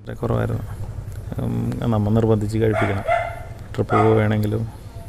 കുറവായിരുന്നു. നമ്മൾ നിർബന്ധിച്ച് കഴിപ്പിക്കണം. ട്രിപ്പ് പോവുകയാണെങ്കിലും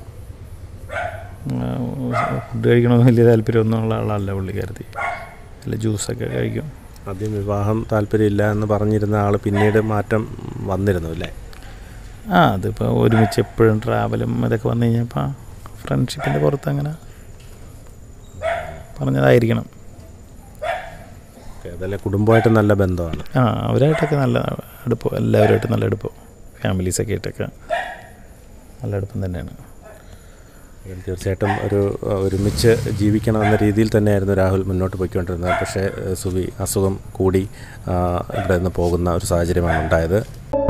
ഫുഡ് കഴിക്കണമെന്ന് വലിയ താല്പര്യമൊന്നുമുള്ള ആളല്ല പുള്ളിക്കാരത്തി. അല്ല ജ്യൂസൊക്കെ കഴിക്കും. ആദ്യം വിവാഹം താല്പര്യമില്ല എന്ന് പറഞ്ഞിരുന്ന ആൾ പിന്നീട് മാറ്റം വന്നിരുന്നു അല്ലേ? അതിപ്പോൾ ഒരുമിച്ച് എപ്പോഴും ട്രാവലും ഇതൊക്കെ വന്നു കഴിഞ്ഞപ്പോൾ ഫ്രണ്ട്ഷിപ്പിൻ്റെ പുറത്ത് അങ്ങനെ പറഞ്ഞതായിരിക്കണം. അതല്ലേ, കുടുംബമായിട്ട് നല്ല ബന്ധമാണ്. അവരായിട്ടൊക്കെ നല്ല അടുപ്പം, എല്ലാവരുമായിട്ട് നല്ല അടുപ്പം, ഫാമിലീസൊക്കെ ആയിട്ടൊക്കെ നല്ല അടുപ്പം തന്നെയാണ്. തീർച്ചയായിട്ടും ഒരുമിച്ച് ജീവിക്കണമെന്ന രീതിയിൽ തന്നെയായിരുന്നു രാഹുൽ മുന്നോട്ട് പോയിക്കൊണ്ടിരുന്നത്. പക്ഷേ സുബി അസുഖം കൂടി ഇവിടെ നിന്ന് പോകുന്ന ഒരു സാഹചര്യമാണ് ഉണ്ടായത്.